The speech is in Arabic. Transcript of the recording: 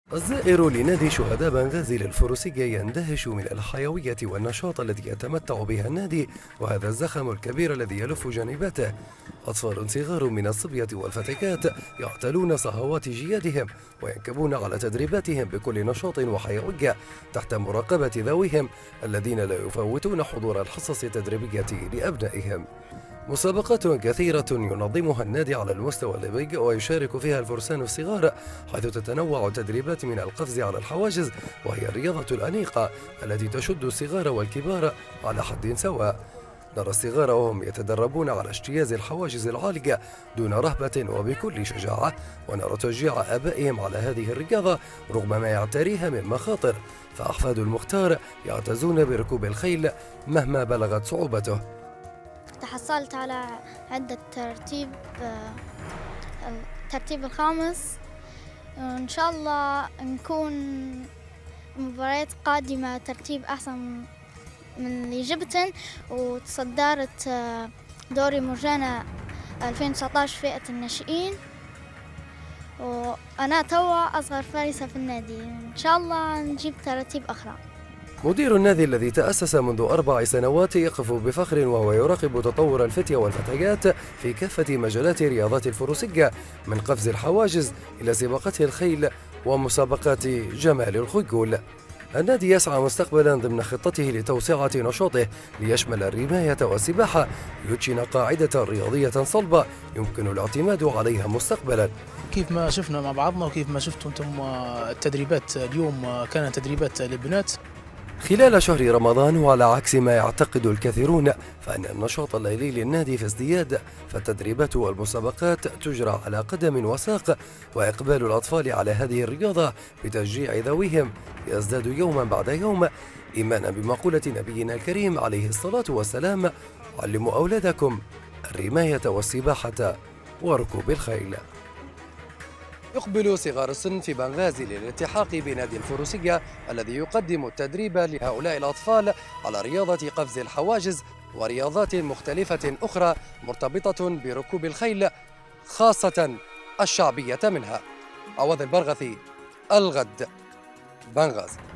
الزائر لنادي شهداء بنغازي للفروسية يندهش من الحيوية والنشاط الذي يتمتع بها النادي وهذا الزخم الكبير الذي يلف جانباته. أطفال صغار من الصبية والفتيات يعتلون صهوات جيادهم وينكبون على تدريباتهم بكل نشاط وحيوية تحت مراقبة ذويهم الذين لا يفوتون حضور الحصص التدريبية لأبنائهم. مسابقات كثيرة ينظمها النادي على المستوى الليبي ويشارك فيها الفرسان الصغار، حيث تتنوع التدريبات من القفز على الحواجز وهي الرياضة الأنيقة التي تشد الصغار والكبار على حد سواء. نرى الصغار وهم يتدربون على اجتياز الحواجز العالية دون رهبة وبكل شجاعة، ونرى تشجيع آبائهم على هذه الرياضة رغم ما يعتريها من مخاطر، فأحفاد المختار يعتزون بركوب الخيل مهما بلغت صعوبته. تحصلت على عدة الترتيب الخامس، إن شاء الله نكون مباريات قادمة ترتيب أحسن من اللي جبتن، وتصدرت دوري مرجانة 2019 فئة الناشئين، وأنا توا أصغر فارسة في النادي، إن شاء الله نجيب ترتيب أخرى. مدير النادي الذي تأسس منذ 4 سنوات يقف بفخر وهو يراقب تطور الفتية والفتيات في كافة مجالات رياضات الفروسية، من قفز الحواجز إلى سباقات الخيل ومسابقات جمال الخيول. النادي يسعى مستقبلا ضمن خطته لتوسعة نشاطه ليشمل الرماية والسباحة ليدشن قاعدة رياضية صلبة يمكن الاعتماد عليها مستقبلا. كيف ما شفنا مع بعضنا وكيف ما شفتوا انتم التدريبات اليوم كانت تدريبات للبنات خلال شهر رمضان، وعلى عكس ما يعتقد الكثيرون فإن النشاط الليلي للنادي في ازدياد، فالتدريبات والمسابقات تجرى على قدم وساق، وإقبال الأطفال على هذه الرياضة بتشجيع ذويهم يزداد يوما بعد يوم، إيمانا بمقولة نبينا الكريم عليه الصلاة والسلام: علموا أولادكم الرماية والسباحة وركوب الخيل. يقبل صغار السن في بنغازي للالتحاق بنادي الفروسية الذي يقدم التدريب لهؤلاء الأطفال على رياضة قفز الحواجز ورياضات مختلفة أخرى مرتبطة بركوب الخيل، خاصة الشعبية منها. عوض البرغثي، الغد، بنغازي.